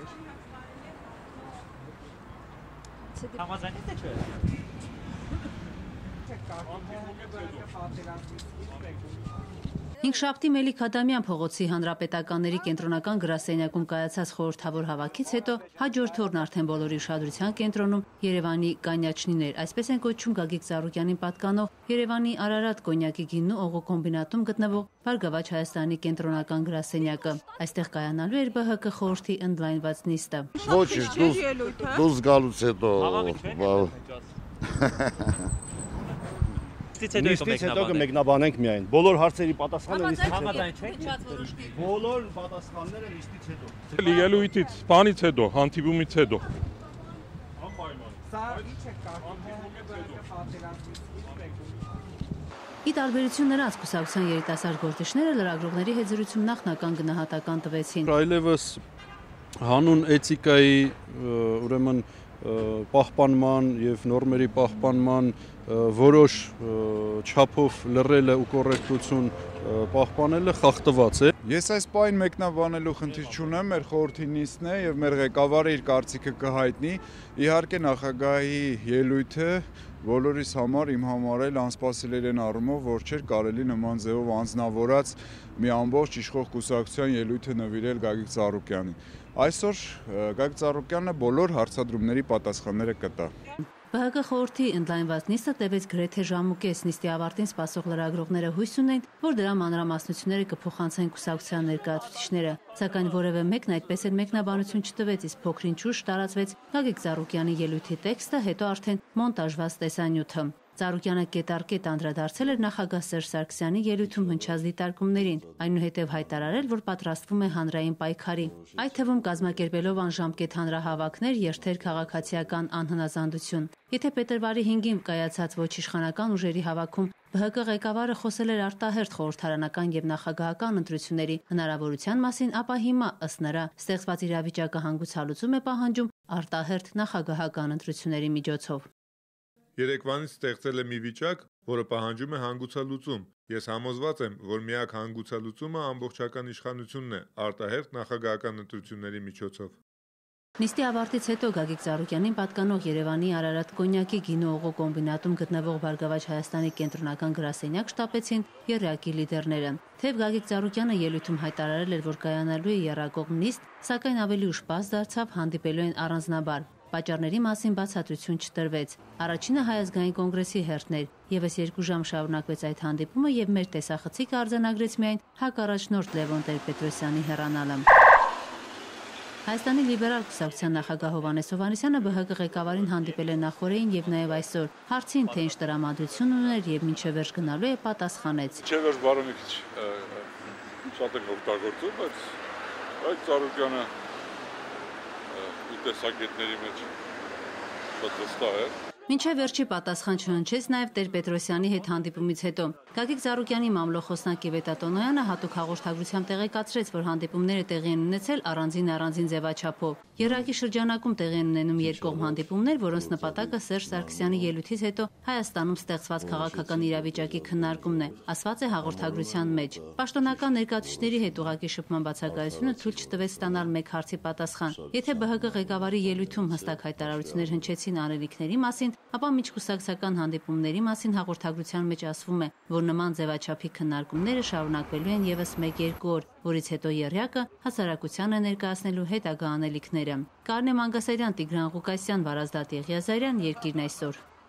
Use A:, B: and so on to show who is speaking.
A: Համաձայնեք թե չէ։
B: Հինգշաբթի Մելիք Ադամյան փողոցի հանրապետականների կենտրոնական գրասենյակում կայացած խորհրդավոր հավաքից հետո հաջորդ օրն արդեն բոլորի ուշադրության կենտրոնում Երևանի կանյաչնին էր, այսպես են կոչում Գագիկ Ծառուկյանին պատկանող Երևանի Արարատ կոնյակի գինու օղու կոմբինատում գտնվող Բարգավաճ Հայաստանի կենտրոնական գրասենյակը։ Այստեղ կայանալու էր ԲՀԿ խորհրդի ընդլայնված նիստը։
C: Ոչ, դուս գալուց հետո
A: Նիստից հետո
D: կմեկնաբանենք միայն։ Բոլոր հարցերի պատասխանը նիստից հետո։
A: Բոլոր պատասխանները նիստից հետո։
E: Ելույթից, բանից հետո, հանդիպումից հետո։
B: Ի տարբերություն նրանց կուսակցության երիտասարդ գործիչները լրագրողների հետ զրույցում նախնական գնահատական տվեցին։
E: Այլևս հանուն էթիկայի, ուրեմն պահպանման եւ նորմերի պահպանման որոշ չափով լռելը ու կոռեկտություն պահպանելը խախտված է։
C: Ես այս պահին մեկնաբանելու խնդիր չունեմ, մեր խորհրդի նիստն է եւ մեր ղեկավարը իր կարծիքը կհայտնի։ Իհարկե նախագահի ելույթը բոլորիս համար իմ համար էլ անսպասելի են առումով, որ չէր կարելի նման ձևով անձնավորած մի ամբողջ իշխող կուսակցության ելույթը նվիրել Գագիկ Ծառուկյանին։ Այսօր Գագիկ Ծառուկյանը բոլոր հարցադրումների պատասխանները կտա։
B: ԲՀԿ խորհրդի ընդլայնված նիստը տևեց գրեթե ժամ ու կես, նիստի ավարտին սպասող լրագրողները հույս ունեն, որ դրա մանրամասնությունները կփոխանցեն կուսակցության ներկայացուցիչները, սակայն որևէ մեկն այդպես էլ մեկնաբանություն չտվեց, իսկ փոքրինչ ուշ տարածվեց Գագիկ Ծառուկյանի ելույթի տեքստը, հետո արդեն մոնտաժված տեսանյութը։ Ծառուկյանը կետառ-կետ անդրադարձել էր նախագահ Սերժ Սարգսյանի ելույթում հնչած դիտարկումներին, այնուհետև հայտարարել, որ պատրաստվում է հանրային պայքարի, այդ թվում կազմակերպելով անժամկետ հանրահավաքներ, երթեր քաղաքացիական անհնազանդություն։ Եթե փետրվարի 5-ին կայացած ոչ իշխանական ուժերի հավաքում ԲՀԿ ղեկավարը խոսել էր արտահերթ խորհրդարանական եւ նախագահական ընտրությունների հնարավորության մասին, ապա հիմա ըստ նրա ստեղծված իրավիճակը հանգուցալուծում է պահանջում արտահերթ նախագահական ընտրությունների միջոցով։
F: Երեկվանից ստեղծել է մի վիճակ, որը պահանջում է հանգուցալուծում։ Ես համոզված եմ, որ միակ հանգուցալուծումը ամբողջական իշխանությունն է արտահերթ նախագահական ընտրությունների միջոցով։
B: Նիստի ավարտից հետո Գագիկ Ծառուկյանին պատկանող Երևանի Արարատ կոնյակի գինու օղու կոմբինատում գտնվող Բարգավաճ Հայաստանի կենտրոնական գրասենյակ շտապեցին ԵՌԵԱԿ-ի լիդերները։ Թեև Գագիկ Ծառուկյանը ելույթում հայտարարել էր, որ կայանալու է եռակողմ նիստ, սակայն ավելի ուշ պարզ դարձավ հանդիպելու են առանձնաբար։ Պատճառների մասին բացատրություն չտրվեց։ Առաջինը Հայ ազգային կոնգրեսի հերթն էր։ Եվս 2 ժամ շարունակվեց այդ հանդիպումը եւ մեր տեսախցիկը արձանագրեց միայն հակառաջնորդ Լևոն Տեր-Պետրոսյանի հեռանալը։ Հայաստանի լիբերալ կուսակցության նախագահ Հովհաննես Հովհաննիսյանը ԲՀԿ ղեկավարին հանդիպել է նախորդին եւ նաեւ այսօր։ Հարցին թե ինչ տրամադրություն ուներ եւ ինչը վերջ գնալու է, պատասխանեց։
E: Չէ վերջ բարոն քիչ շատ են օգտագործում, բայց Ծառուկյանը տեսակետների մեջ պատասխան է։
B: Մինչև վերջի պատասխան չհնչեց նաև Տեր-Պետրոսյանի հետ հանդիպումից հետո։ Գագիկ Ծառուկյանի մամլոխոսնակ Եվետա Տոնոյանը հատուկ հաղորդագրությամբ տեղեկացրեց, որ հանդիպումները տեղի են ունեցել առանձին ձևաչափով։ ԵՌԵԱԿ-ի շրջանակում տեղի են ունենում երկկողմ հանդիպումներ, որոնց նպատակը Սերժ Սարգսյանի ելույթից հետո Հայաստանում ստեղծված քաղաքական իրավիճակի քննարկումն է, ասված է հաղորդագրության մեջ։ Պաշտոնական ներկայացուցիչների հետ ուղղակի շփման բացակայությունը թույլ չտվեց ստանալ մեկ հարցի պատասխան։ Եթե ԲՀԿ ղեկավարի ելույթում հստակ հայտարարություններ հնչեցին անելիքների մասին, ապա միջկուսակցական հանդիպումների մասին հաղորդագրության մեջ ասվում է, որ նման ձևաչափի քննարկումները շարունակվելու են եւս 1-2 օր, որից հետո ԵՌԵԱԿ-ը հասարակությանը ներկայացնելու հետագա անելիքները։ Կարնե Մանգասարյան, Տիգրան Ղուկասյան, Վարազդատ Եղիազարյան, Երկիրն այսօր։